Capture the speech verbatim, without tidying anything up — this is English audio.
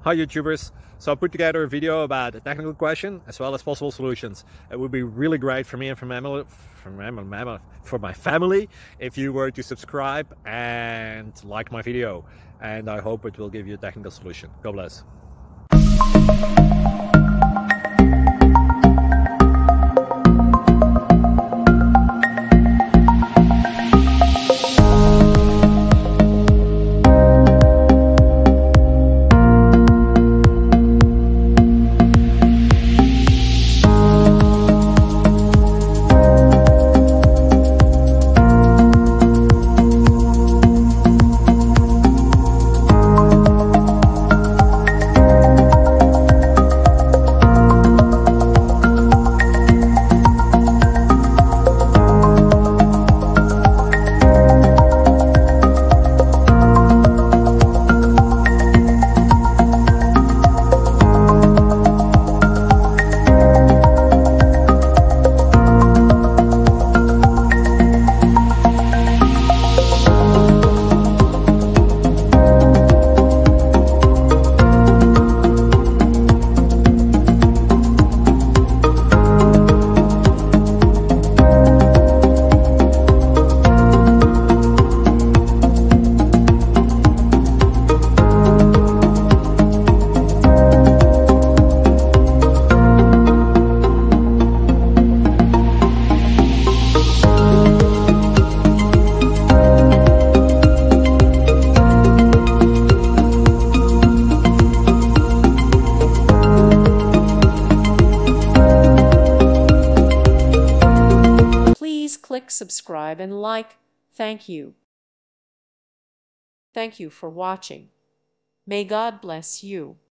Hi YouTubers, so I put together a video about a technical question as well as possible solutions. It would be really great for me and for, mammal, for, mammal, for my family if you were to subscribe and like my video, and I hope it will give you a technical solution. God bless. Please click subscribe and like. Thank you. Thank you for watching. May God bless you.